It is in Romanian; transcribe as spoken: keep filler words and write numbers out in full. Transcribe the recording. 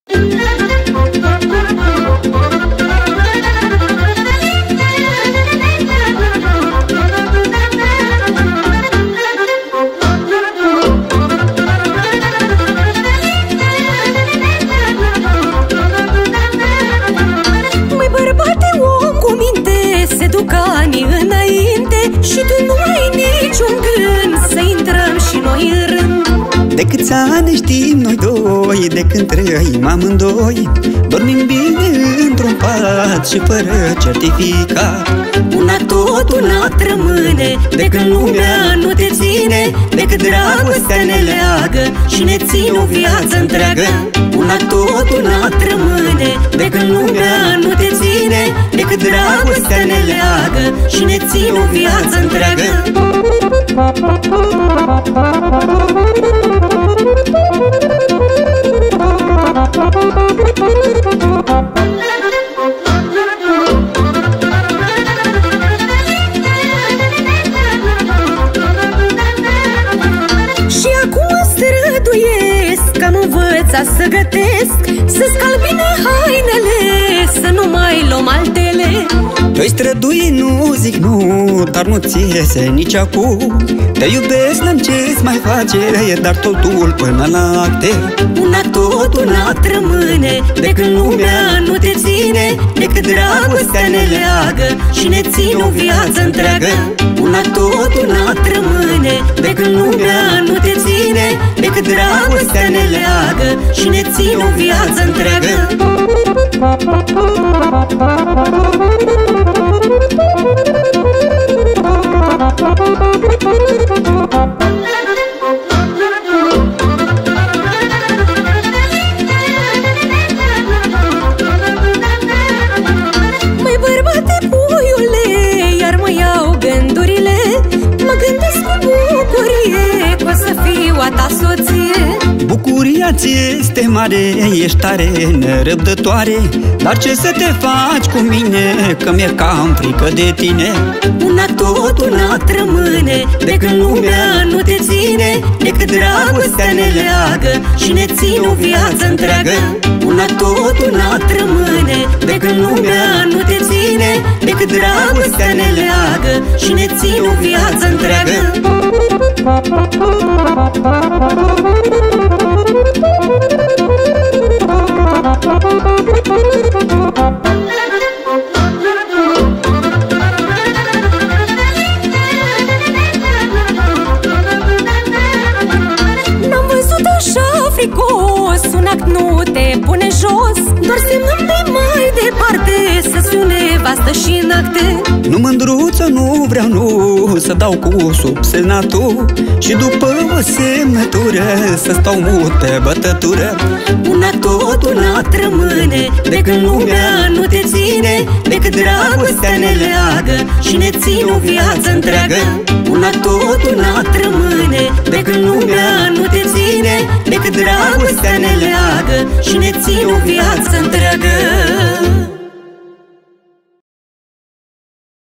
De câți ani știm noi doi, de când trăim amândoi, dormim bine într-un pat și fără certificat. Una tot, una rămâne, de când lumea nu te ține, decât dragostea ne leagă și ne ține o viață întreagă. Una tot, una rămâne, de când lumea nu te ține, decât dragostea ne leagă și ne ține o viață întreagă. Și acum străduiesc, că am învățat să gătesc, să scalb bine hainele, să nu mai luăm altele. Doi strădui nu zic nu, dar nu ți iese nici acum. Te iubesc, n-am ce-ți mai face, dar totul până la acte. Una tot, una rămâne, de când lumea nu te ține, decât dragostea ne leagă și ne ține o viață întreagă. Una tot, una rămâne, de când lumea nu te ține, decât dragostea ne leagă și ne ține o viață întreagă. Măi bărbate puiule, iar mă iau gândurile, mă gândesc cu bucurie că o să fiu a ta soție. Bucuria ți este mare, ești tare nerăbdătoare, dar ce să te faci cu mine, că mi-e cam frică de tine. Una tot, una rămâne, de când lumea nu te ține, decât dragostea ne leagă și ne ține o viață întreagă. Una tot, una rămâne, de când lumea nu te ține, decât dragostea ne leagă și ne ține o viață întreagă. N-am văzut așa fricos un act, nu te pune jos, doar semnăm de mai departe să sune vastă și în acte. Nu, mândruță, nu vreau, nu, să dau cu subsemnatul și după o semnătură să stau mut pe bătătură. Una tot, una rămâne, de când lumea nu te ține, decât dragostea ne leagă și ne ține o viață întreagă. Una tot, una rămâne, de când lumea nu te ține, decât dragostea ne leagă și ne ține o viață întreagă.